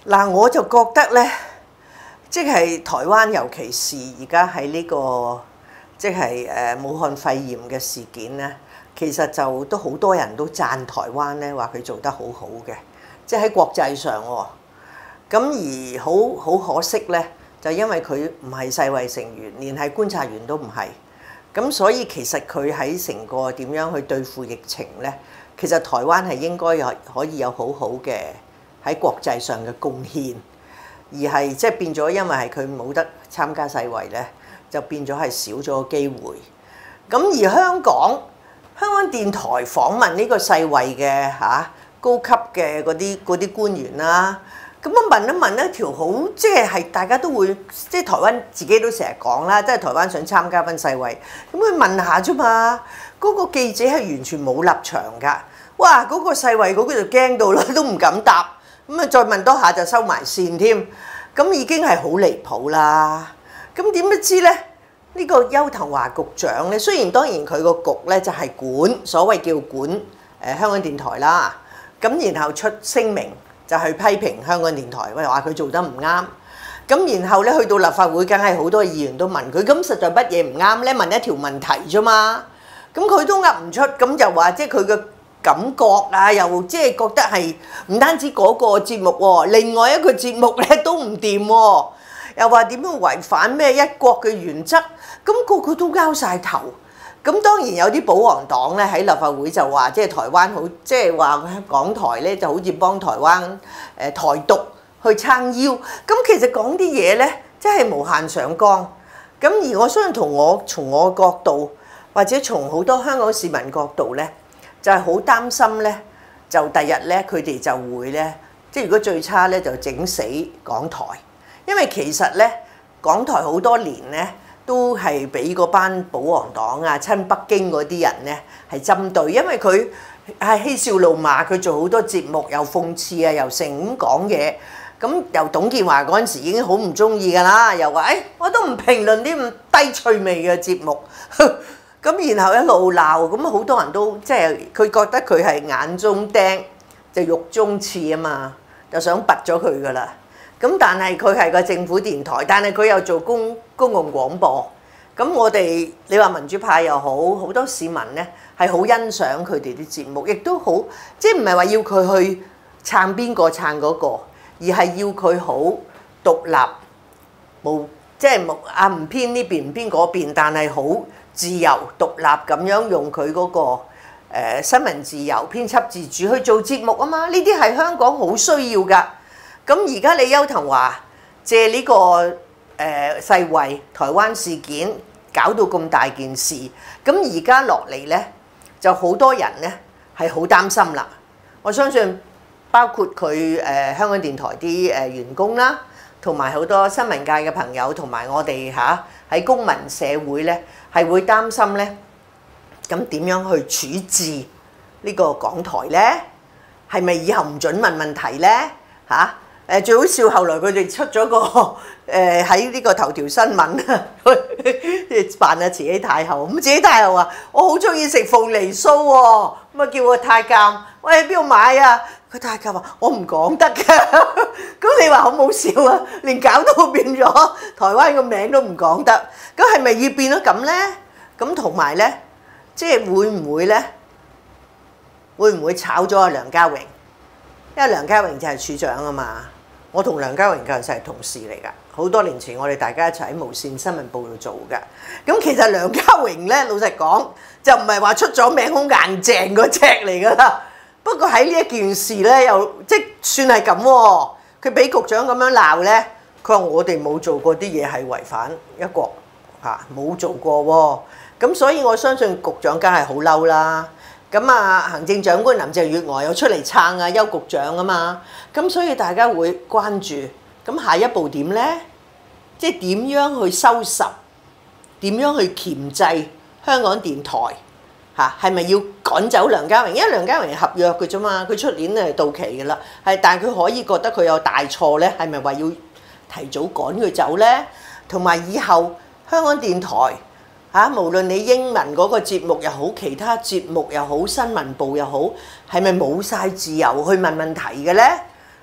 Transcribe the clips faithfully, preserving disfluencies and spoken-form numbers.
嗱，我就覺得咧，即係台灣，尤其是而家喺呢個即係誒武漢肺炎嘅事件咧，其實就都好多人都讚台灣咧，話佢做得好好嘅，即係喺國際上喎。咁而好好可惜咧，就因為佢唔係世衛成員，連係觀察員都唔係。咁所以其實佢喺成個點樣去對付疫情咧，其實台灣係應該有可以有好好嘅喺國際上嘅貢獻，而係即係變咗，因為係佢冇得參加世衛咧，就變咗係少咗個機會。咁而香港香港電台訪問呢個世衛嘅嚇高級嘅嗰啲嗰啲官員啦，咁樣問一問一條好即係係大家都會即係台灣自己都成日講啦，即係台灣想參加返世衛，咁佢問下啫嘛。嗰個記者係完全冇立場㗎，哇！嗰個世衛嗰個就驚到啦，都唔敢答。咁啊，再問多下就收埋線添，咁已經係好離譜啦。咁點不知咧？呢個邱騰華局長咧，雖然當然佢個局咧就係管所謂叫管誒香港電台啦，咁然後出聲明就去批評香港電台，話佢做得唔啱。咁然後咧去到立法會，梗係好多議員都問佢，咁實在乜嘢唔啱咧？問一條問題啫嘛。咁佢都噏唔出，咁就話即係佢嘅感覺啊，又即係覺得係唔單止嗰個節目喎，另外一個節目咧都唔掂喎，又話點樣違反咩一國嘅原則，咁個個都拗晒頭。咁當然有啲保皇黨咧喺立法會就話，即係台灣好，即係話港台咧就好似幫台灣誒台獨去撐腰。咁其實講啲嘢咧，真係無限上綱。咁而我相信同我從我角度，或者從好多香港市民角度咧，就係好擔心咧，就第日咧佢哋就會咧，即係如果最差咧就整死港台，因為其實咧港台好多年咧都係俾嗰班保皇黨啊、親北京嗰啲人咧係針對，因為佢係嬉笑怒罵，佢做好多節目又諷刺啊，又成咁講嘢，咁由董建華嗰陣時已經好唔中意㗎啦，又話誒、哎、我都唔評論啲咁低趣味嘅節目。咁然後一路鬧，咁好多人都即係佢覺得佢係眼中釘，就肉中刺啊嘛，就想拔咗佢噶啦。咁但係佢係個政府電台，但係佢又做公公共廣播。咁我哋你話民主派又好，好多市民咧係好欣賞佢哋啲節目，亦都好即係唔係話要佢去撐邊個撐嗰個，而係要佢好獨立，冇即係冇啊唔偏呢邊唔偏嗰邊，但係好自由獨立咁樣用佢嗰個誒新聞自由、編輯自主去做節目啊嘛，呢啲係香港好需要㗎。咁而家你邱騰華借呢個誒世衛台灣事件搞到咁大件事，咁而家落嚟咧就好多人咧係好擔心啦。我相信包括佢誒香港電台啲誒員工啦，同埋好多新聞界嘅朋友，同埋我哋嚇喺公民社會咧，係會擔心咧。咁點樣去處置呢個港台咧？係咪以後唔準問問題咧？嚇誒最好笑，後來佢哋出咗個誒喺呢個頭條新聞啊，扮阿慈禧太后。咁慈禧太后話：我好中意食鳳梨酥喎，咁啊叫個太監，喂邊度買啊？佢太監話：我唔講得㗎。咁你話好冇笑啊？連搞到變咗台灣個名都唔講得，咁係咪要變咗咁咧？咁同埋咧，即係會唔會咧？會唔會炒咗阿梁家榮？因為梁家榮就係處長啊嘛。我同梁家榮嗰陣時係同事嚟㗎，好多年前我哋大家一齊喺無線新聞部度做㗎。咁其實梁家榮咧，老實講就唔係話出咗名好硬淨嗰隻嚟㗎啦。不過喺呢一件事咧，又即算係咁喎。佢俾局長咁樣鬧咧，佢話我哋冇做過啲嘢係違反一國嚇，冇做過喎。咁所以我相信局長梗係好嬲啦。咁啊，行政長官林鄭月娥又出嚟撐啊邱局長啊嘛。咁所以大家會關注。咁下一步點咧？即係點樣去收拾？點樣去鉗制香港電台？嚇係咪要趕走梁家榮？因為梁家榮係合約嘅啫嘛，佢出年誒到期嘅啦。係，但係佢可以覺得佢有大錯咧，係咪話要提早趕佢走咧？同埋以後香港電台嚇，無論你英文嗰個節目又好，其他節目又好，新聞部又好，係咪冇晒自由去問問題嘅咧？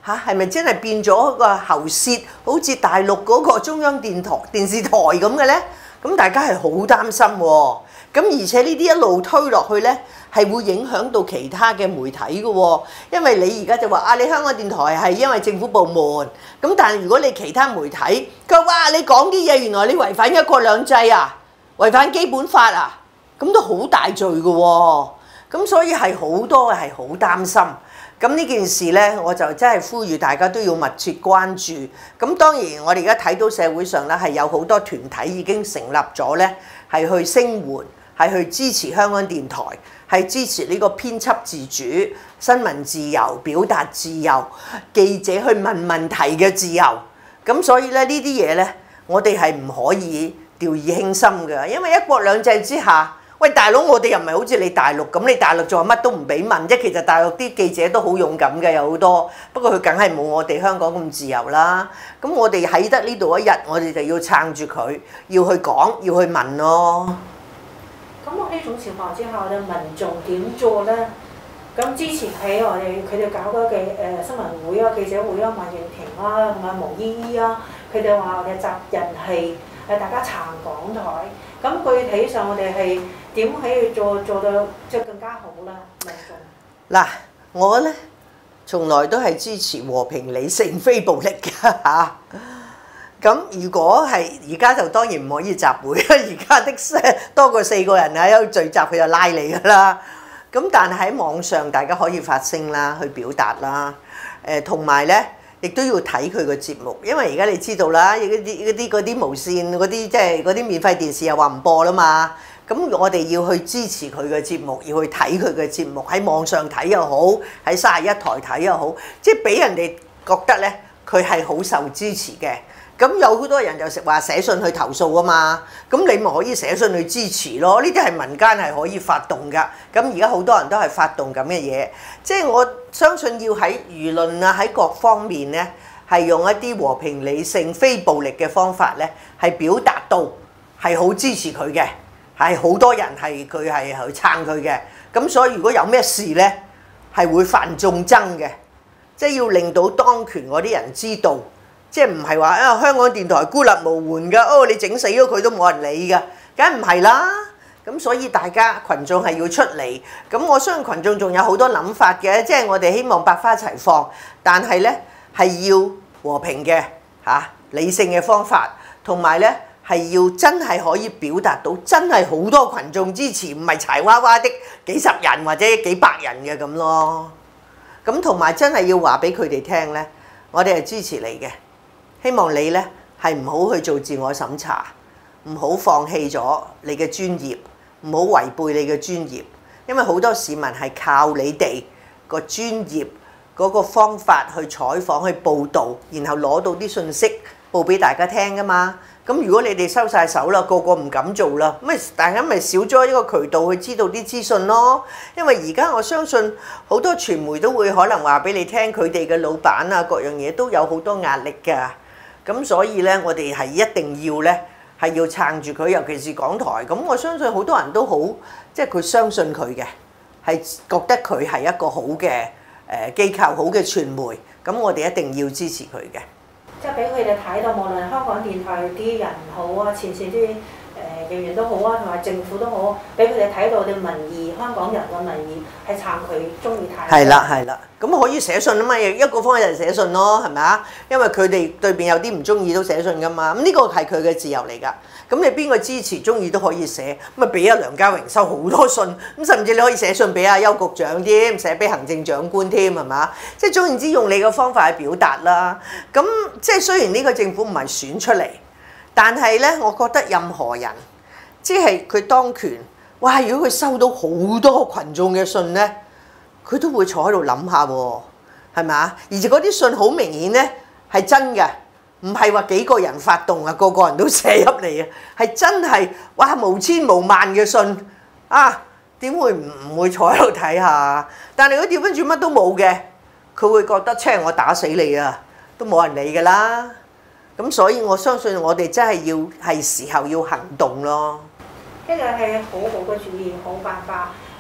嚇，係咪真係變咗個喉舌，好似大陸嗰個中央電台電視台咁嘅咧？咁大家係好擔心喎。咁而且呢啲一路推落去咧，係會影響到其他嘅媒體嘅喎。因為你而家就話啊，你香港電台係因為政府部門，咁但係如果你其他媒體，佢話哇，你講啲嘢原來你違反一國兩制啊，違反基本法啊，咁都好大罪嘅喎。咁所以係好多係好擔心。咁呢件事咧，我就真係呼籲大家都要密切關注。咁當然我哋而家睇到社會上咧係有好多團體已經成立咗咧，係去聲援，係去支持香港電台，係支持呢個編輯自主、新聞自由、表達自由、記者去問問題嘅自由。咁所以咧呢啲嘢咧，我哋係唔可以掉以輕心嘅，因為一國兩制之下。喂，大佬，我哋又唔係好似你大陸咁，你大陸仲係乜都唔俾問啫。其實大陸啲記者都好勇敢嘅，有好多，不過佢梗係冇我哋香港咁自由啦。咁我哋喺得呢度一日，我哋就要撐住佢，要去講，要去問咯。 咁喺呢種情況之下咧，民眾點做咧？咁之前喺我哋佢哋搞嗰嘅誒新聞會啊、記者會啊、馬燕婷啊、同埋毛依依啊，佢哋話我哋責任係誒大家撐港台。咁具體上我哋係點可以做做到即係更加好啦？民眾嗱，我咧從來都係支持和平理性非暴力嘅嚇。咁如果係而家就當然唔可以集會啦，而家的多過四個人喺度聚集，佢就拉你噶啦。咁但係喺網上大家可以發聲啦，去表達啦。誒同埋咧，亦都要睇佢個節目，因為而家你知道啦，嗰啲嗰啲嗰啲無線嗰啲即係嗰啲免費電視又話唔播啦嘛。咁我哋要去支持佢嘅節目，要去睇佢嘅節目，喺網上睇又好，喺三十一台睇又好，即係俾人哋覺得咧，佢係好受支持嘅。咁有好多人就話寫信去投訴啊嘛，咁你咪可以寫信去支持咯。呢啲係民間係可以發動㗎。咁而家好多人都係發動咁嘅嘢，即係我相信要喺輿論啊，喺各方面咧，係用一啲和平理性非暴力嘅方法咧，係表達到係好支持佢嘅，係好多人係佢係去撐佢嘅。咁所以如果有咩事咧，係會犯眾憎嘅，即係要令到當權嗰啲人知道。即係唔係話啊香港電台孤立無援㗎？哦，你整死咗佢都冇人理㗎，梗唔係啦。咁所以大家群眾係要出嚟。咁我相信群眾仲有好多諗法嘅，即係我哋希望百花齊放，但係咧係要和平嘅嚇、啊、理性嘅方法，同埋咧係要真係可以表達到真係好多群眾支持，唔係柴娃娃的幾十人或者幾百人嘅咁咯。咁同埋真係要話俾佢哋聽咧，我哋係支持你嘅。希望你咧係唔好去做自我審查，唔好放棄咗你嘅專業，唔好違背你嘅專業，因為好多市民係靠你哋個專業嗰個方法去採訪、去報導，然後攞到啲信息報俾大家聽㗎嘛。咁如果你哋收晒手啦，個個唔敢做啦，咁咪大家咪少咗一個渠道去知道啲資訊咯。因為而家我相信好多傳媒都會可能話俾你聽，佢哋嘅老闆啊各樣嘢都有好多壓力㗎。咁所以咧，我哋係一定要咧，係要撐住佢，尤其是港台。咁我相信好多人都好，即係佢相信佢嘅，係覺得佢係一個好嘅誒機構、好嘅傳媒。咁我哋一定要支持佢嘅。 即係俾佢哋睇到，無論香港電台啲人好啊，前線啲誒人員都好啊，同埋政府都好，俾佢哋睇到啲民意，香港人嘅民意係撐佢中意睇。係啦，係啦。咁可以寫信啊嘛，一個方法就寫信咯，係咪啊？因為佢哋對面有啲唔中意都寫信噶嘛，咁呢個係佢嘅自由嚟㗎。咁你邊個支持中意都可以寫，咁咪俾阿梁家榮收好多信，咁甚至你可以寫信俾阿邱局長添，寫俾行政長官添，係嘛？即係總言之，用你嘅方法去表達啦。咁即係雖然呢個政府唔係選出嚟，但係咧，我覺得任何人即係佢當權，哇！如果佢收到好多群眾嘅信咧，佢都會坐喺度諗下喎，係咪啊？而且嗰啲信好明顯咧係真嘅，唔係話幾個人發動啊，個個人都寫入嚟啊，係真係哇無千無萬嘅信啊！點會唔唔會坐喺度睇下？但係如果調翻轉乜都冇嘅，佢會覺得，車我打死你啊，都冇人理㗎啦。咁所以我相信我哋真係要係時候要行動咯。 呢個係好好嘅主意，好辦法。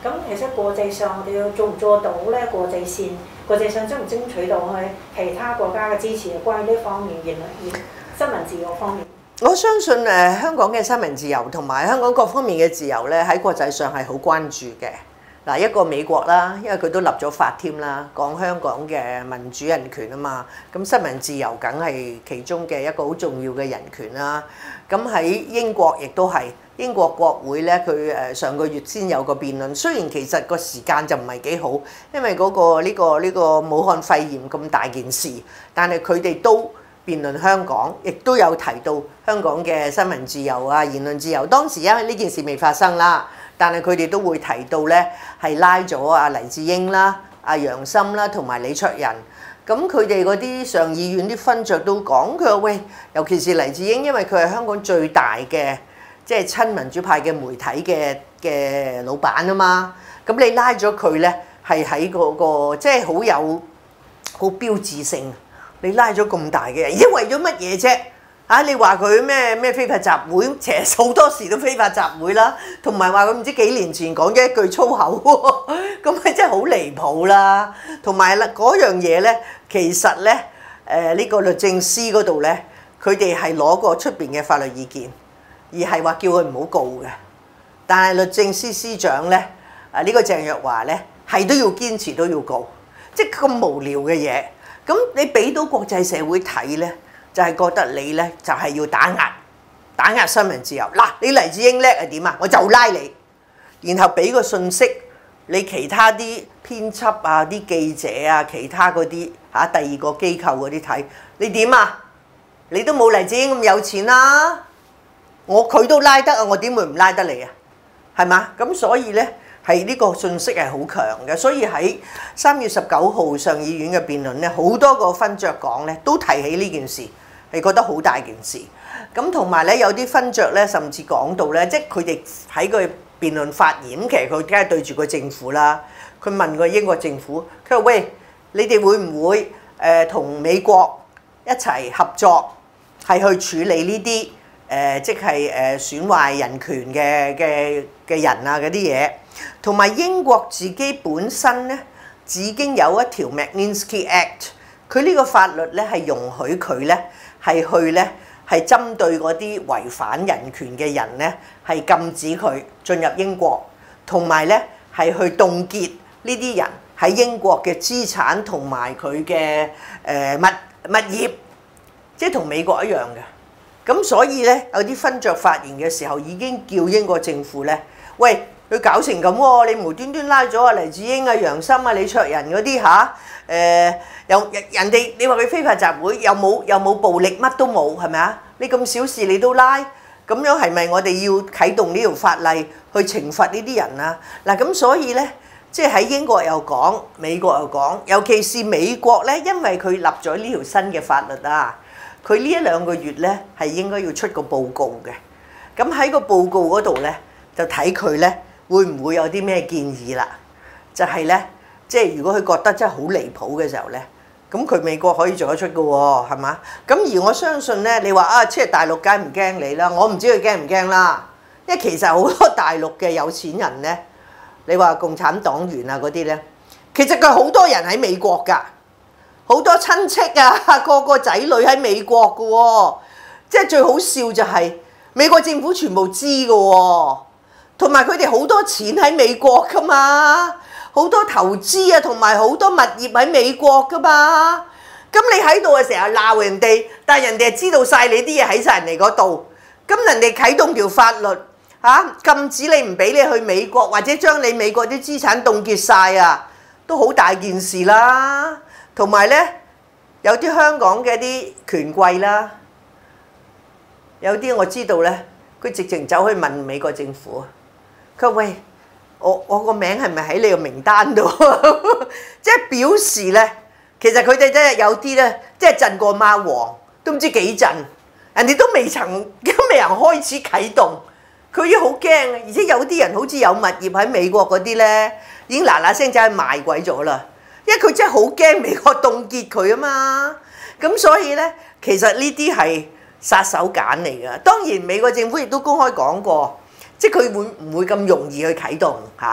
咁其實國際上我哋要做唔做到咧？國際線，國際上爭唔爭取到去其他國家嘅支持？關於呢方面言論、言新聞自由方面， 我相信誒香港嘅新聞自由同埋香港各方面嘅自由咧，喺國際上係好關注嘅。嗱，一個美國啦，因為佢都立咗法添啦，講香港嘅民主人權啊嘛，咁新聞自由梗係其中嘅一個好重要嘅人權啦。咁喺英國亦都係，英國國會咧，佢誒上個月先有個辯論，雖然其實個時間就唔係幾好，因為嗰個呢個呢個武漢肺炎咁大件事，但係佢哋都辯論香港，亦都有提到香港嘅新聞自由啊、言論自由。當時因為呢件事未發生啦。但係佢哋都會提到咧，係拉咗阿黎智英啦、阿楊森啦同埋李卓人。咁佢哋嗰啲上議院啲分著都講，佢話喂，尤其是黎智英，因為佢係香港最大嘅即係親民主派嘅媒體嘅嘅老闆啊嘛。咁你拉咗佢咧，係喺嗰個即係好有好標誌性。你拉咗咁大嘅人，而家為咗乜嘢啫？啊！你話佢咩咩非法集會，其實好多時都非法集會啦，同埋話佢唔知幾年前講咗一句粗口喎，咁咪真係好離譜啦。同埋啦嗰樣嘢咧，其實咧誒呢個律政司嗰度咧，佢哋係攞過出邊嘅法律意見，而係話叫佢唔好告嘅。但係律政司司長咧，啊呢個鄭若驊咧係都要堅持都要告，即係咁無聊嘅嘢。咁你俾到國際社會睇咧？就係覺得你咧就係要打壓，打壓新聞自由。嗱，你黎智英叻係點啊？我就拉你，然後俾個信息你其他啲編輯啊、啲記者啊、其他嗰啲嚇第二個機構嗰啲睇，你點啊？你都冇黎智英咁有錢啦，我佢都拉得啊，我點會唔拉得你啊？係嘛？咁所以咧係呢個信息係好強嘅，所以喺三月十九號上議院嘅辯論咧，好多個分著講咧都提起呢件事。係覺得好大件事，咁同埋咧有啲分著咧，甚至講到咧，即係佢哋喺個辯論發言，其實佢梗係對住個政府啦。佢問個英國政府，佢話：喂，你哋會唔會誒同美國一齊合作，係去處理呢啲誒即係誒損壞人權嘅嘅嘅人啊嗰啲嘢？同埋英國自己本身咧，已經有一條 Magnitsky Act， 佢呢個法律咧係容許佢咧。係去咧，係針對嗰啲違反人權嘅人咧，係禁止佢進入英國，同埋咧係去凍結呢啲人喺英國嘅資產同埋佢嘅誒物物業，即係同美國一樣嘅。咁所以咧，有啲分著發言嘅時候已經叫英國政府咧，喂，佢搞成咁喎，你無端端拉咗阿黎智英啊、楊森啊、李卓人嗰啲嚇。誒又人人哋你話佢非法集會又冇又冇暴力乜都冇係咪啊？你咁小事你都拉，咁樣係咪我哋要啟動呢條法例去懲罰呢啲人啊？嗱咁所以咧，即係喺英國又講，美國又講，尤其是美國咧，因為佢立咗呢條新嘅法律啊，佢呢一兩個月咧係應該要出個報告嘅。咁喺個報告嗰度咧，就睇佢咧會唔會有啲咩建議啦？就係咧。即係如果佢覺得真係好離譜嘅時候咧，咁佢美國可以做得出嘅喎，係嘛？咁而我相信咧，你話啊，即係大陸驚唔驚你啦？我唔知佢驚唔驚啦。因為其實好多大陸嘅有錢人咧，你話共產黨員啊嗰啲咧，其實佢好多人喺美國㗎，好多親戚啊，個個仔女喺美國嘅喎。即係最好笑就係美國政府全部知嘅喎，同埋佢哋好多錢喺美國㗎嘛。好多投資啊，同埋好多物業喺美國噶嘛，咁你喺度啊成日鬧人哋，但係人哋係知道晒你啲嘢喺晒人哋嗰度，咁人哋啟動條法律嚇、啊、禁止你唔俾你去美國，或者將你美國啲資產凍結晒啊，都好大件事啦。同埋咧，有啲香港嘅啲權貴啦，有啲我知道咧，佢直情走去問美國政府，佢話喂。我我個名係咪喺你個名單度？即係表示咧，其實佢哋真係有啲咧，即係震過貓王，都唔知幾震。人哋都未曾，都未人開始啟動，佢已經好驚。而且有啲人好似有物業喺美國嗰啲咧，已經嗱嗱聲走去賣鬼咗啦。因為佢真係好驚美國凍結佢啊嘛。咁所以咧，其實呢啲係殺手鐧嚟㗎。當然美國政府亦都公開講過。即係佢會唔會咁容易去啟動嚇？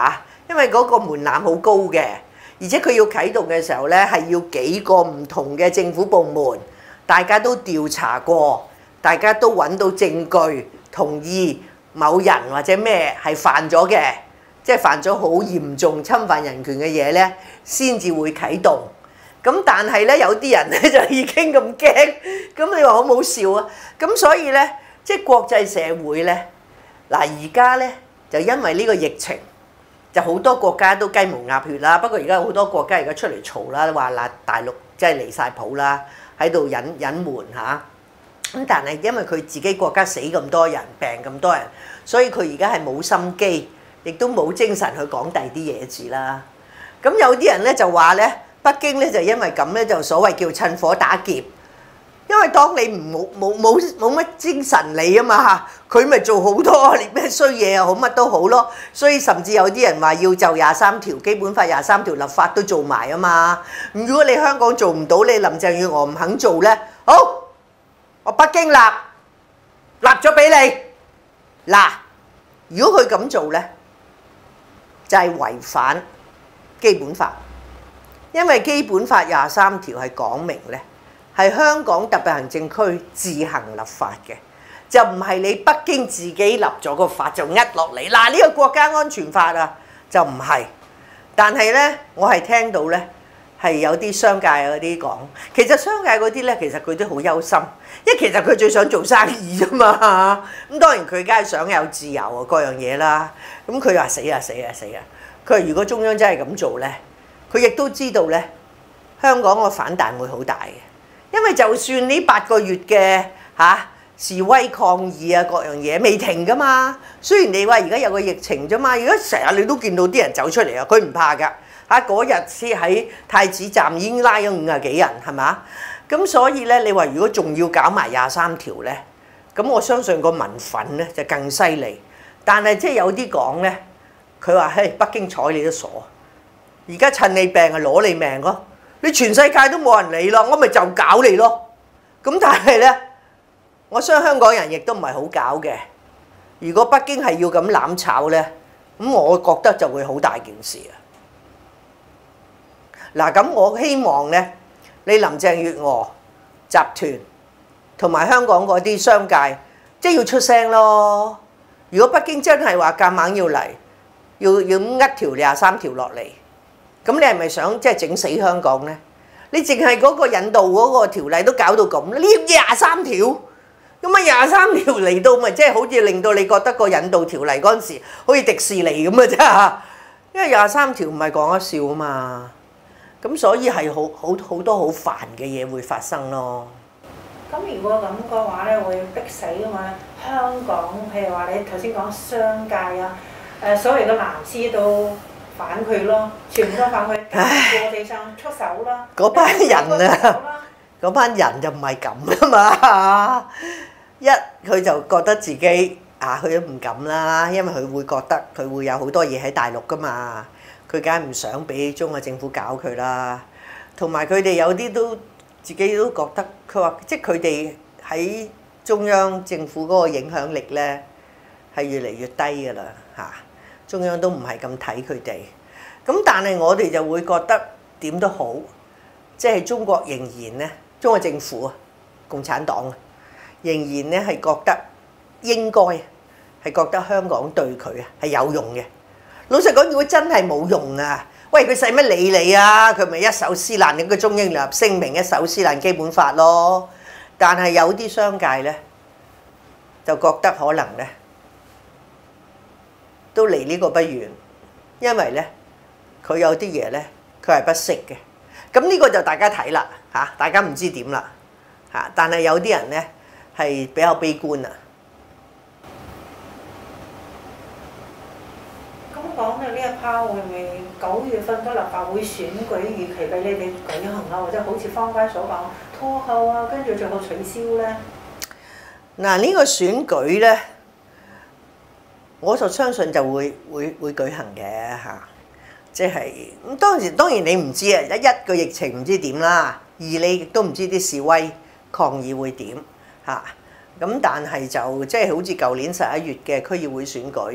因為嗰個門檻好高嘅，而且佢要啟動嘅時候咧係要幾個唔同嘅政府部門，大家都調查過，大家都揾到證據同意某人或者咩係犯咗嘅，即係犯咗好嚴重侵犯人權嘅嘢咧，先至會啟動。咁但係咧有啲人咧就已經咁驚，咁你話好冇笑啊！咁所以咧，即係國際社會咧，嗱而家咧就因為呢個疫情，就好多國家都雞毛鴨血啦。不過而家好多國家而家出嚟嘈啦，話嗱大陸即係離晒譜啦，喺度隱隱瞞嚇。咁但係因為佢自己國家死咁多人，病咁多人，所以佢而家係冇心機，亦都冇精神去講第啲嘢字啦。咁有啲人咧就話咧。北京咧就因為咁咧就所謂叫趁火打劫，因為當你唔冇冇冇冇乜精神理啊嘛嚇，佢咪做好多咩衰嘢又好乜都好咯，所以甚至有啲人話要就廿三條基本法廿三條立法都做埋啊嘛。咁如果你香港做唔到，你林鄭月娥唔肯做咧，好，我北京立立咗俾你嗱。如果佢咁做咧，就係違反基本法。因為基本法廿三條係講明咧，係香港特別行政區自行立法嘅，就唔係你北京自己立咗個法就呃落嚟。嗱，呢個國家安全法啊，就唔係。但係咧，我係聽到咧係有啲商界嗰啲講，其實商界嗰啲咧，其實佢都好憂心，因為其實佢最想做生意啫嘛。咁當然佢梗係想有自由啊，各樣嘢啦。咁佢話死啊死啊死啊！佢話如果中央真係咁做咧。佢亦都知道咧，香港個反彈會好大嘅，因為就算呢八個月嘅嚇、啊、示威抗議啊，各樣嘢未停噶嘛。雖然你話而家有個疫情啫嘛，而家成日你都見到啲人走出嚟啊，佢唔怕㗎嚇。嗰日先喺太子站已經拉咗五十幾人，係嘛？咁所以咧，你話如果仲要搞埋廿三條咧，咁我相信個民憤咧就更犀利。但係即係有啲講咧，佢話嘿，北京睬你都傻。而家趁你病啊，攞你命咯！你全世界都冇人理咯，我咪就搞你咯。咁但係咧，我相信香港人亦都唔係好搞嘅。如果北京係要咁攬炒咧，咁我覺得就會好大件事啊！嗱，咁我希望咧，你林鄭月娥集團同埋香港嗰啲商界，即係要出聲咯。如果北京真係話夾硬要嚟，要要呃條廿三條落嚟。咁你係咪想即係整死香港咧？你淨係嗰個引渡嗰個條例都搞到咁，呢廿三條，咁啊廿三條嚟到咪即係好似令到你覺得個引渡條例嗰陣時好似迪士尼咁嘅啫，因為廿三條唔係講一笑啊嘛，咁所以係好好好多好煩嘅嘢會發生咯。 咁如果咁嘅話咧，會逼死啊嘛！香港譬如話你頭先講商界啊，誒所謂嘅藍絲都反佢咯，全部都反佢，過地上出手啦。嗰班人啊， 嗰班人就唔係咁啊嘛。一佢就覺得自己啊，佢都唔敢啦，因為佢會覺得佢會有好多嘢喺大陸噶嘛，佢梗係唔想俾中國政府搞佢啦。同埋佢哋有啲都自己都覺得，佢話即係佢哋喺中央政府嗰個影響力咧係越嚟越低㗎啦嚇。中央都唔係咁睇佢哋，咁但係我哋就會覺得點都好，即係中國仍然咧，中國政府啊，共產黨啊，仍然咧係覺得應該係覺得香港對佢啊係有用嘅。老實講，如果真係冇用啊，喂佢使乜理你啊？佢咪一手撕爛你個中英聯合聲明，一手撕爛基本法咯。但係有啲商界咧就覺得可能咧。都離呢個不遠，因為咧佢有啲嘢咧佢係不識嘅，咁呢個就大家睇啦嚇，大家唔知點啦嚇，但係有啲人咧係比較悲觀啊。 咁講到呢一 part 會唔會九月份嘅立法會選舉預期俾你哋舉行啊，或者好似坊間所講拖後啊，跟住最後取消咧？ 嗱，呢個選舉咧。我就相信就會會會舉行嘅嚇，即係咁當時當然你唔知啊，一一個疫情唔知點啦，二你亦都唔知啲示威抗議會點嚇，咁但係就即係好似舊年十一月嘅區議會選舉，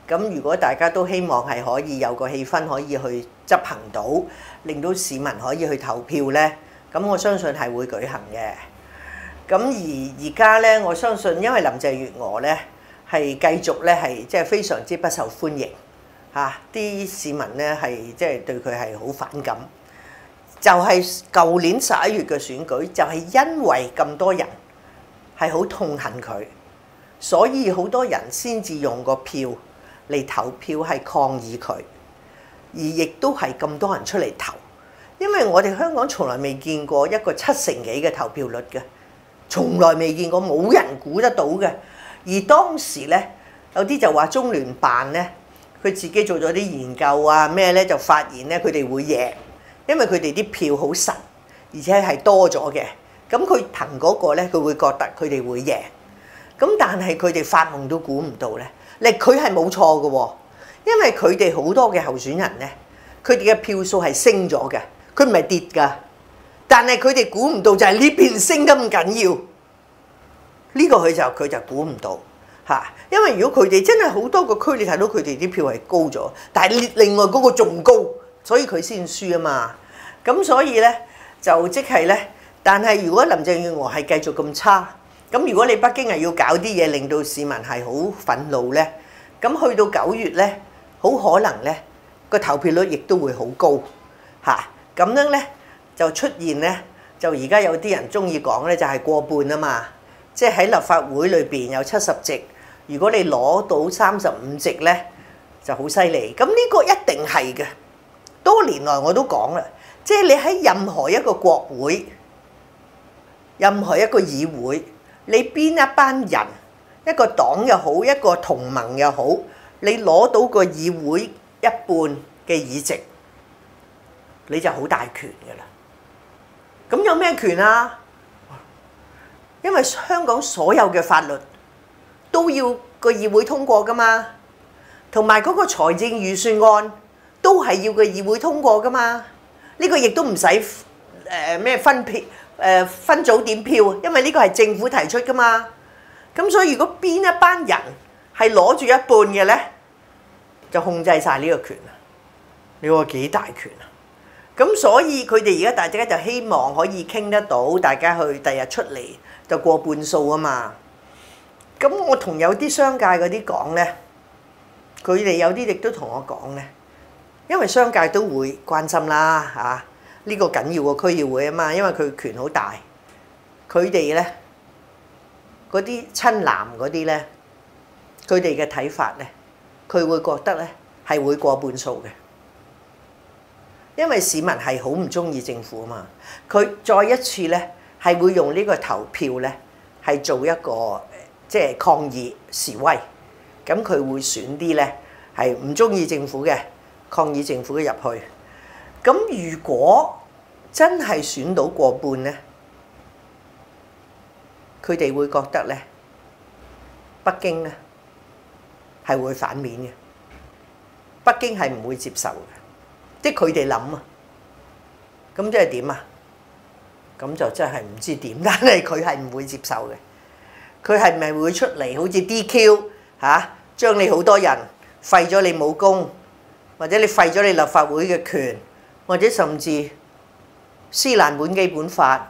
咁如果大家都希望係可以有個氣氛可以去執行到，令到市民可以去投票呢，咁我相信係會舉行嘅。咁而而家呢，我相信因為林鄭月娥呢係繼續呢係即係非常之不受歡迎嚇，啲市民呢係即係對佢係好反感。就係舊年十一月嘅選舉，就係因為咁多人係好痛恨佢，所以好多人先至用個票嚟投票係抗議佢，而亦都係咁多人出嚟投，因為我哋香港從來未見過一個七成幾嘅投票率嘅，從來未見過，冇人估得到嘅。而當時呢，有啲就話中聯辦呢，佢自己做咗啲研究啊咩呢，就發現呢，佢哋會贏，因為佢哋啲票好實，而且係多咗嘅。咁佢憑嗰個呢，佢會覺得佢哋會贏。咁但係佢哋發夢都估唔到呢。你佢係冇錯嘅喎，因為佢哋好多嘅候選人呢，佢哋嘅票數係升咗嘅，佢唔係跌㗎。但係佢哋估唔到就係呢邊升得咁緊要，呢個佢就佢就估唔到嚇。因為如果佢哋真係好多個區，你睇到佢哋啲票係高咗，但係另外嗰個仲高，所以佢先輸啊嘛。咁所以呢，就即係呢。但係如果林鄭月娥係繼續咁差，咁如果你北京係要搞啲嘢令到市民係好憤怒呢，咁去到九月呢，好可能呢個投票率亦都會好高嚇。咁樣呢就出現呢，就而家有啲人中意講呢，就係過半啊嘛，即係喺立法會裏邊有七十席，如果你攞到三十五席呢，就好犀利。咁呢個一定係嘅，多年來我都講啦，即係你喺任何一個國會、任何一個議會，你邊一班人，一個黨又好，一個同盟又好，你攞到個議會一半嘅議席，你就好大權㗎啦。咁有咩權啊？因為香港所有嘅法律都要個議會通過㗎嘛，同埋嗰個財政預算案都係要個議會通過㗎嘛。呢個亦都唔使誒咩分票。誒分組點票，因為呢個係政府提出㗎嘛。咁所以如果邊一班人係攞住一半嘅呢，就控制晒呢個權啊！你話幾大權啊？咁所以佢哋而家大家就希望可以傾得到，大家去第日出嚟就過半數啊嘛。咁我同有啲商界嗰啲講呢，佢哋有啲亦都同我講呢，因為商界都會關心啦嚇。呢個緊要個區議會啊嘛，因為佢權好大，佢哋呢嗰啲親藍嗰啲呢，佢哋嘅睇法呢，佢會覺得呢係會過半數嘅，因為市民係好唔中意政府啊嘛。佢再一次呢係會用呢個投票呢係做一個即係抗議示威，咁佢會選啲呢係唔中意政府嘅抗議政府嘅入去。咁如果真係選到過半呢，佢哋會覺得呢北京呢係會反面嘅，北京係唔會接受嘅，即係佢哋諗啊。咁即係點啊？咁就真係唔知點，但係佢係唔會接受嘅。佢係咪會出嚟好似 D Q 嚇，將你好多人廢咗你武功，或者你廢咗你立法會嘅權？或者甚至撕爛本基本法，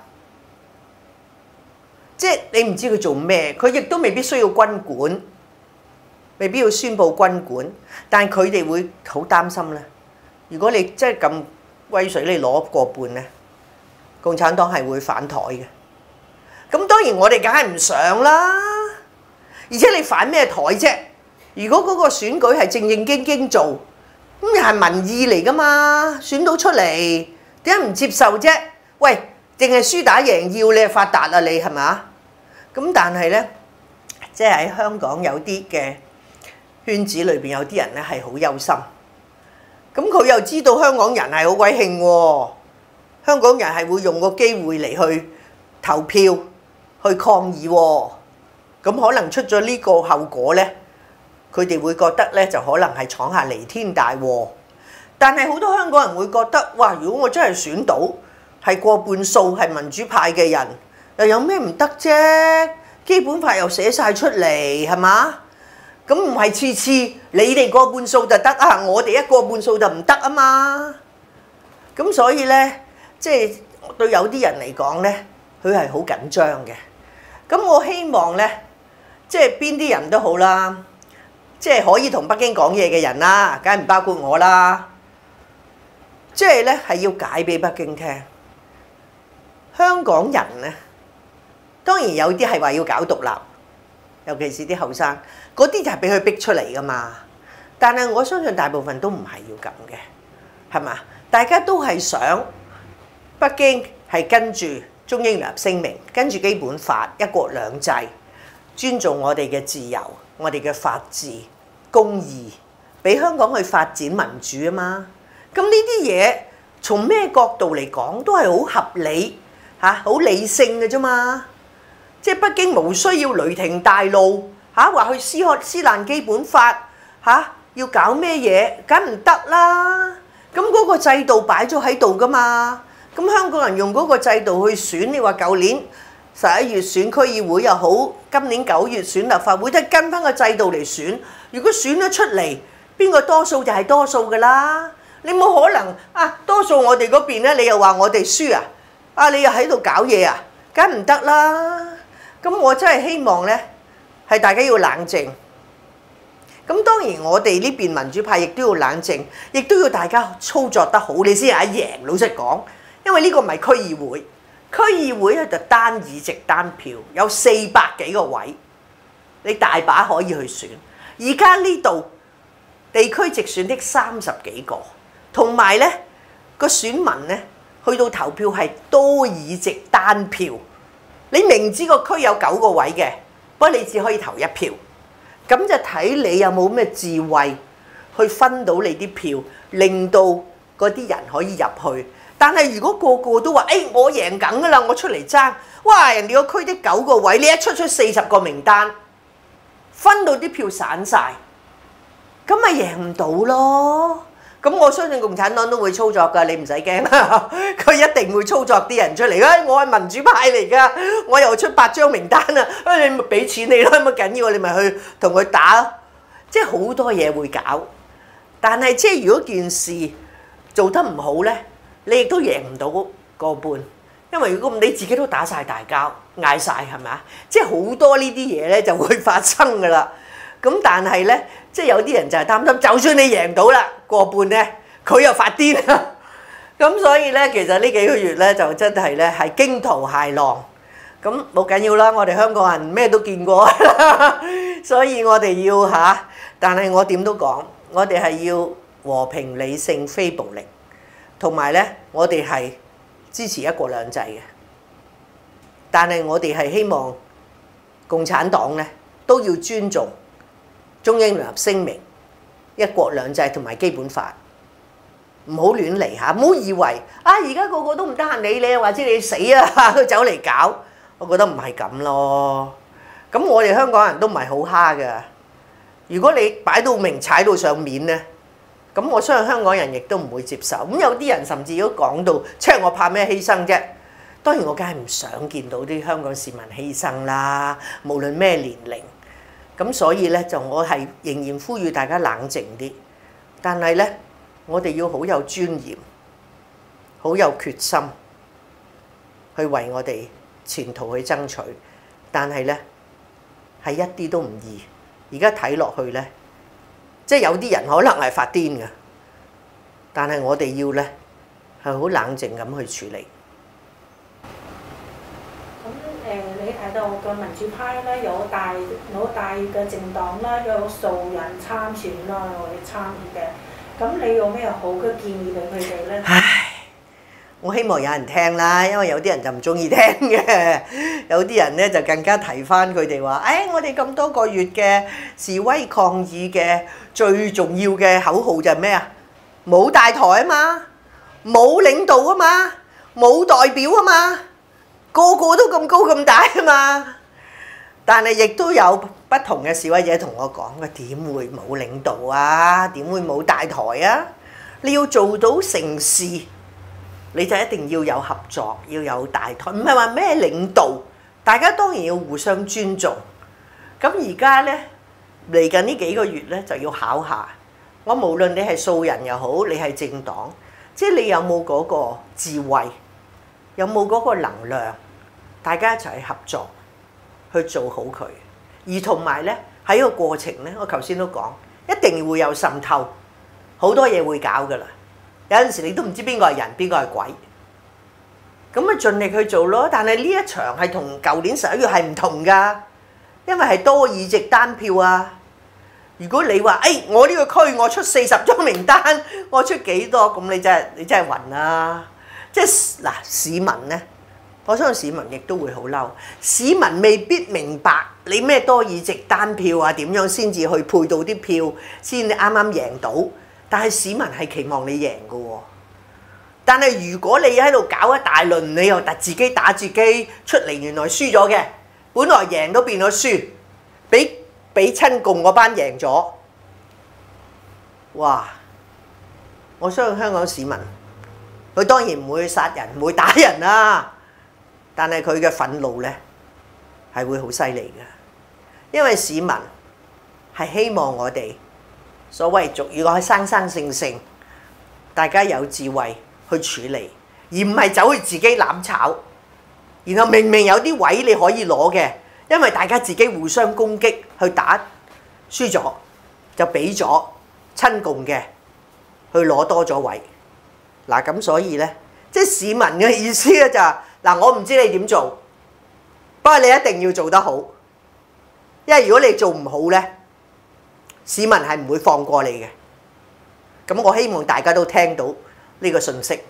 即係你唔知佢做咩，佢亦都未必需要軍管，未必要宣布軍管，但係佢哋會好擔心咧。如果你真係咁威水，你攞過半咧，共產黨係會反台嘅。咁當然我哋梗係唔想啦，而且你反咩台啫？如果嗰個選舉係正正經經做，咁又係民意嚟㗎嘛，選到出嚟點解唔接受啫？喂，淨係輸打贏要你係發達啊你係嘛？咁但係呢，即係喺香港有啲嘅圈子裏邊有啲人呢係好憂心，咁佢又知道香港人係好鬼興喎，香港人係會用個機會嚟去投票去抗議喎，咁可能出咗呢個後果呢。佢哋會覺得咧，就可能係闖下彌天大禍。但係好多香港人會覺得，哇！如果我真係選到係過半數係民主派嘅人，又有咩唔得啫？基本法又寫晒出嚟，係嘛？ 咁唔係次次你哋過半數就得啊，我哋一過半數就唔得啊嘛。咁所以咧，即係對有啲人嚟講咧，佢係好緊張嘅。咁我希望咧，即係邊啲人都好啦，即係可以同北京講嘢嘅人啦，梗係唔包括我啦。即係咧係要解俾北京聽，香港人咧，當然有啲係話要搞獨立，尤其是啲後生，嗰啲就係俾佢逼出嚟噶嘛。但係我相信大部分都唔係要咁嘅，係嘛？大家都係想北京係跟住中英聯合聲明，跟住基本法，一國兩制，尊重我哋嘅自由，我哋嘅法治、公義，俾香港去發展民主啊嘛。咁呢啲嘢從咩角度嚟講都係好合理嚇，好理性嘅啫嘛。即係北京無需要雷霆大怒嚇，話去撕開撕爛基本法嚇，要搞咩嘢？梗唔得啦！咁嗰個制度擺咗喺度噶嘛。咁香港人用嗰個制度去選，你話舊年十一月選區議會又好，今年九月選立法會，都係跟翻個制度嚟選。如果選咗出嚟，邊個多數就係多數噶啦。你冇可能啊！多數我哋嗰邊咧，你又話我哋輸啊！啊，你又喺度搞嘢啊！梗唔得啦！咁我真係希望咧，係大家要冷靜。咁當然我哋呢邊民主派亦都要冷靜，亦都要大家操作得好，你先有得贏。老實講，因為呢個唔係區議會，區議會咧就單議席單票，有四百幾個位，你大把可以去選。而家呢度地區直選的三十幾個。同埋咧，個選民咧去到投票係多議席單票，你明知個區有九個位嘅，不過你只可以投一票，咁就睇你有冇咩智慧去分到你啲票，令到嗰啲人可以入去。但係如果個個都話，誒、哎、我贏緊㗎啦，我出嚟爭，哇！人哋個區的九個位，你一出出四十個名單，分到啲票散晒，咁咪贏唔到咯。咁我相信共產黨都會操作㗎，你唔使驚啦，佢一定會操作啲人出嚟。誒，我係民主派嚟㗎，我又出八張名單啊！誒，你咪俾錢你咯，乜緊要？你咪去同佢打，即係好多嘢會搞。但係即係如果件事做得唔好咧，你亦都贏唔到個半，因為如果你自己都打晒大交，嗌晒係咪啊？即係好多呢啲嘢咧就會發生㗎啦。咁但係咧，即係有啲人就係擔心，就算你贏到啦過半咧，佢又發癲啦。咁所以咧，其實呢幾個月咧就真係咧係驚濤駭浪。咁冇緊要啦，我哋香港人咩都見過，所以我哋要嚇。但係我點都講，我哋係要和平理性非暴力，同埋咧我哋係支持一國兩制嘅。但係我哋係希望共產黨咧都要尊重中英聯合聲明、一國兩制同埋基本法，唔好亂嚟嚇，唔好以為啊而家個個都唔得閒理你，或者你死啊都走嚟搞，我覺得唔係咁咯。咁我哋香港人都唔係好蝦㗎，如果你擺到明踩到上面咧，咁我相信香港人亦都唔會接受。咁有啲人甚至都講到，即係我怕咩犧牲啫？當然我梗係唔想見到啲香港市民犧牲啦，無論咩年齡。咁所以咧，就我係仍然呼籲大家冷靜啲。但係咧，我哋要好有尊嚴，好有決心，去為我哋前途去爭取。但係咧，係一啲都唔易。而家睇落去咧，即係有啲人可能係發癲嘅，但係我哋要咧係好冷靜咁去處理。 誒，你睇到個民主派咧有大有大嘅政黨啦，有數人參選啦，或者參與嘅，咁你有咩好嘅建議俾佢哋咧？ 唉，我希望有人聽啦，因為有啲人就唔中意聽嘅，有啲人咧就更加提翻佢哋話：誒，我哋咁多個月嘅示威抗議嘅最重要嘅口號就係咩啊？冇大台啊嘛，冇領導啊嘛，冇代表啊嘛。個個都咁高咁大啊嘛，但係亦都有不同嘅示威者同我講：佢點會冇領導啊？點會冇大台啊？你要做到成事，你就一定要有合作，要有大台，唔係話咩領導，大家當然要互相尊重。咁而家咧， 嚟緊呢幾個月咧就要考下。我無論你係素人又好，你係政黨，即係你有冇嗰個智慧，有冇嗰個能量，大家一齊合作去做好佢。而同埋咧喺個過程咧，我頭先都講，一定會有滲透，好多嘢會搞噶啦。有陣時你都唔知邊個係人，邊個係鬼，咁咪盡力去做咯。但係呢一場係同舊年十一月係唔同㗎，因為係多議席單票啊。如果你話誒、哎、我呢個區我出四十張名單，我出幾多？咁你真係你真係暈啦！即係嗱，市民咧，我相信市民亦都會好嬲。市民未必明白你咩多議席單票啊，點樣先至去配到啲票，先至啱啱贏到。但係市民係期望你贏嘅喎。但係如果你喺度搞一大輪，你又突自己打自己出嚟，原來輸咗嘅，本來贏都變咗輸，俾俾親共嗰班贏咗，哇！我相信香港市民，佢當然唔會殺人，唔會打人啦。但係佢嘅憤怒咧係會好犀利嘅，因為市民係希望我哋所謂俗語講係生生性性，大家有智慧去處理，而唔係走去自己攬炒，然後明明有啲位你可以攞嘅。因為大家自己互相攻擊，去打輸咗就俾咗親共嘅去攞多咗位。嗱咁所以咧，即係市民嘅意思咧就係嗱，我唔知你點做，不過你一定要做得好，因為如果你做唔好咧，市民係唔會放過你嘅。咁我希望大家都聽到呢個訊息。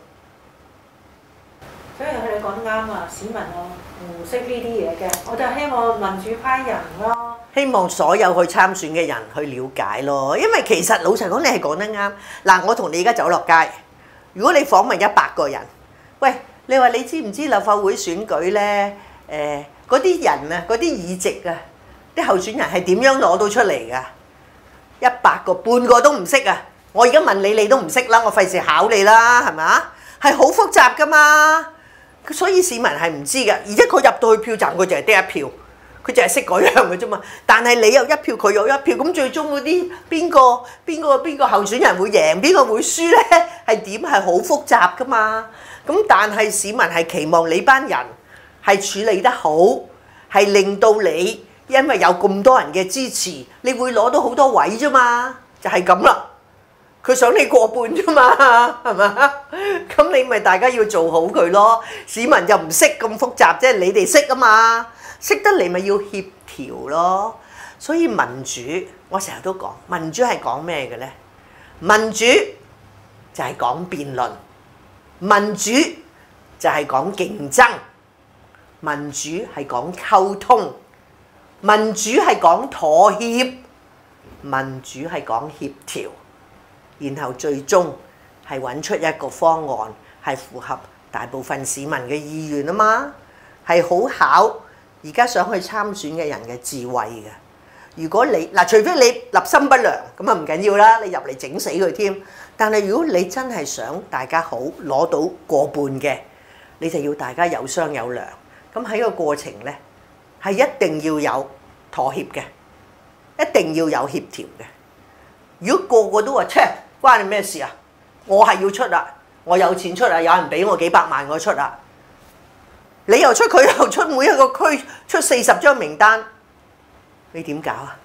所以佢哋講得啱啊，市民啊唔識呢啲嘢嘅，我就希望民主派人咯， 希望所有去參選嘅人去了解咯，因為其實老實講，你係講得啱。嗱，我同你而家走落街，如果你訪問一百個人，喂，你話你知唔知立法會選舉咧？誒，嗰啲人啊，嗰啲議席啊，啲候選人係點樣攞到出嚟㗎？一百個半個都唔識啊！我而家問你，你都唔識啦，我費事考你啦，係咪啊？係好複雜㗎嘛。所以市民係唔知嘅，而且佢入到去票站，佢就係得一票，佢就係識嗰樣嘅啫嘛。但係你有一票，佢有一票，咁最終嗰啲邊個邊個邊個候選人會贏，邊個會輸咧？係點係好複雜噶嘛？咁但係市民係期望你班人係處理得好，係令到你因為有咁多人嘅支持，你會攞到好多位啫嘛，就係咁啦。佢想你過半啫嘛，係嘛？咁你咪大家要做好佢咯。市民就唔識咁複雜啫，你哋識啊嘛，識得嚟咪要協調咯。所以民主，我成日都講，民主係講咩嘅咧？民主就係講辯論，民主就係講競爭，民主係講溝通，民主係講妥協，民主係講協調。然後最終係揾出一個方案，係符合大部分市民嘅意願啊嘛，係好考而家想去參選嘅人嘅智慧嘅。如果你嗱，除非你立心不良，咁啊唔緊要啦，你入嚟整死佢添。但係如果你真係想大家好攞到過半嘅，你就要大家有商有量。咁喺個過程咧，係一定要有妥協嘅，一定要有協調嘅。如果個個都話，切，關你咩事啊？我係要出啦，我有錢出啦，有人俾我幾百萬我出啦。你又出，佢又出，每一個區出四十張名單，你點搞啊？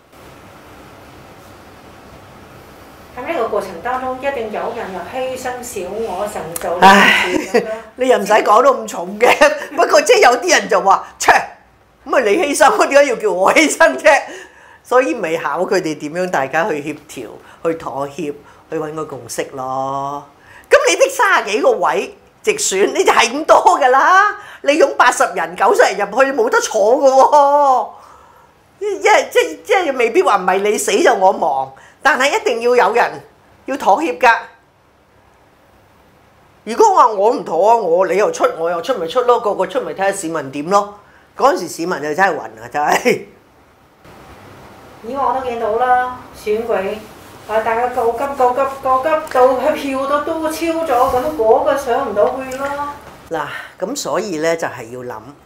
喺呢個過程當中，一定有人又犧牲小我，成就唉，你又唔使講到咁重嘅。不過即係有啲人就話，切，咁啊你犧牲，我點解要叫我犧牲啫？所以咪考佢哋點樣大家去協調、去妥協、去揾個共識咯。咁你的三十幾個位直選，你就係咁多㗎啦。你用八十人、九十人入去，冇得坐㗎喎。因為即即係未必話唔係你死就我亡，但係一定要有人要妥協㗎。如果我話我唔妥啊，我你又出，我又出咪出咯，個個出咪睇下市民點咯。嗰陣時市民就真係暈啊，真係。 以往我都見到啦，選舉啊，大家告急告急告急到佢票都都超咗，咁嗰個上唔到去咯。 嗱，咁所以咧就係要諗，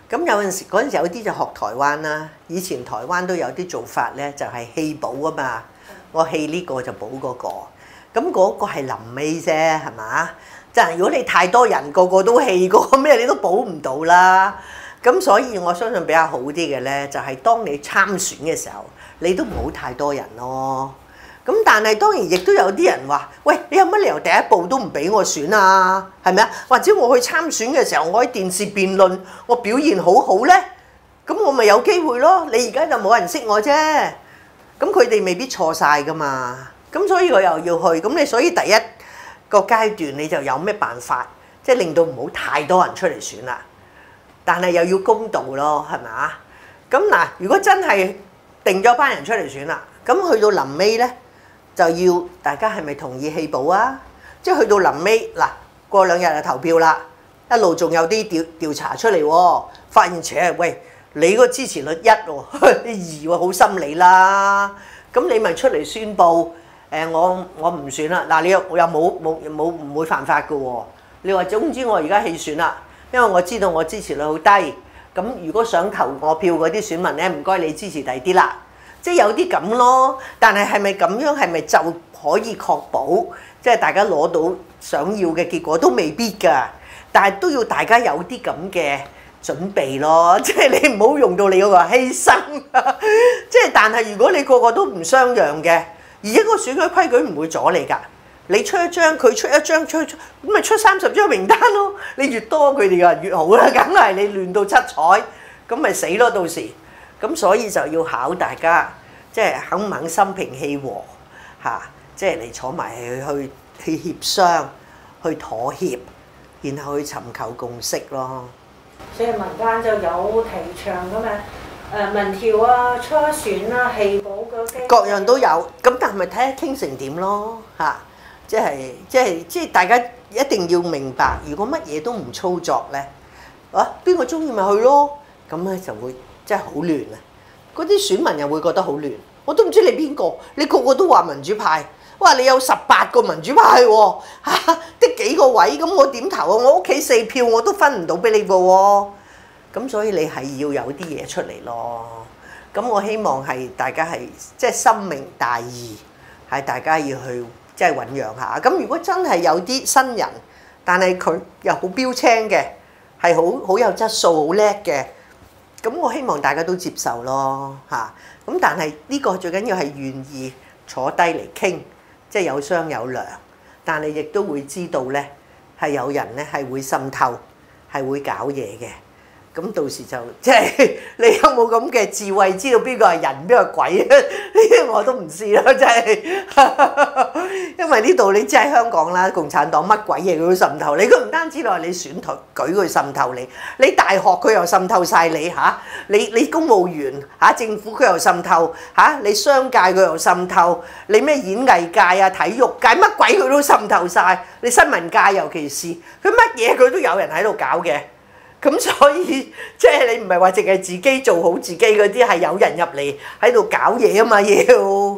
咁有陣時嗰陣時有啲就學台灣啦，以前台灣都有啲做法咧，就係棄補啊嘛。我棄呢個就補嗰個，咁嗰個係臨尾啫，係嘛？即係如果你太多人個個都棄過咩，你都補唔到啦。咁所以我相信比較好啲嘅咧，就係當你參選嘅時候，你都唔好太多人咯。咁但係當然亦都有啲人話：喂，你有乜理由第一步都唔俾我選啊？係咪啊？或者我去參選嘅時候，我喺電視辯論，我表現好好咧，咁我咪有機會咯。你而家就冇人識我啫。咁佢哋未必錯晒噶嘛，咁所以我又要去，咁你所以第一個階段你就有咩辦法，即係令到唔好太多人出嚟選啦，但係又要公道咯，係咪啊？咁嗱，如果真係定咗班人出嚟選啦，咁去到臨尾咧，就要大家係咪同意棄補啊？即係去到臨尾嗱，過兩日就投票啦，一路仲有啲調調查出嚟喎，發現且喂。你個支持率一喎，二喎，好心理啦。咁你咪出嚟宣佈，誒我我唔選啦。嗱，你又又冇冇冇唔會犯法嘅喎。你話總之我而家棄選啦，因為我知道我支持率好低。咁如果想投我票嗰啲選民咧，唔該你支持第啲啦。即係有啲咁咯。但係係咪咁樣係咪就可以確保即係大家攞到想要嘅結果都未必㗎？但係都要大家有啲咁嘅準備咯，即係你唔好用到你嗰個犧牲，即係但係如果你個個都唔相讓嘅，而一個選舉規矩唔會阻你㗎，你出一張佢出一張出出，咁咪出三十張名單咯，你越多佢哋嘅越好啦，梗係你亂到七彩，咁咪死咯到時，咁所以就要考大家，即係肯唔肯心平氣和嚇，即係嚟坐埋去去去協商，去妥協，然後去尋求共識咯。 所以民間就有提倡咁嘅誒民調啊、初選啊、棄補嘅， 各樣都有。咁但係咪睇下傾成點咯嚇？即係即係即係大家一定要明白，如果乜嘢都唔操作咧，啊邊個中意咪去咯？咁咧就會即係好亂啊！嗰啲選民又會覺得好亂。我都唔知你邊個，你個個都話民主派，哇！你有十八個民主派喎嚇，得幾個位咁我點投啊？我屋企四票我都分唔到俾你個喎。咁所以你係要有啲嘢出嚟咯。咁我希望係大家係即係深明大義，係大家要去即係醖釀下。咁如果真係有啲新人，但係佢又好標青嘅，係好好有質素、好叻嘅，咁我希望大家都接受咯嚇。咁但係呢個最緊要係願意坐低嚟傾，即係有商有量，但係亦都會知道咧係有人咧係會滲透，係會搞嘢嘅。咁到時就即係你有冇咁嘅智慧，知道邊個係人，邊個係鬼啊？呢啲我都唔知啦，真係。因為呢度你知喺香港啦，共產黨乜鬼嘢佢都滲透你。佢唔單止話你選舉舉佢滲透你，你大學佢又滲透晒你嚇，你你公務員嚇政府佢又滲透嚇，你商界佢又滲透，你咩演藝界啊、體育界乜鬼佢都滲透晒，你新聞界尤其是佢乜嘢佢都有人喺度搞嘅。咁所以即係你唔係話淨係自己做好自己嗰啲，係有人入嚟喺度搞嘢啊嘛要。